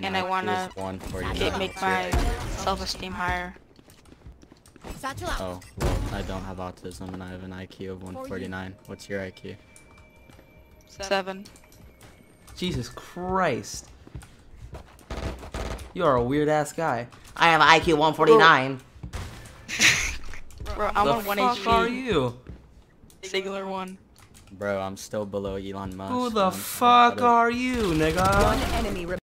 and I wanna make my self-esteem higher. Oh, well, I don't have autism and I have an IQ of 149. What's your IQ? 7. Jesus Christ. You are a weird ass guy. I have an IQ 149. Bro, I'm on 1 The fuck HP. are you? Singular 1. Bro, I'm still below Elon Musk. Who the fuck are you, nigga? One enemy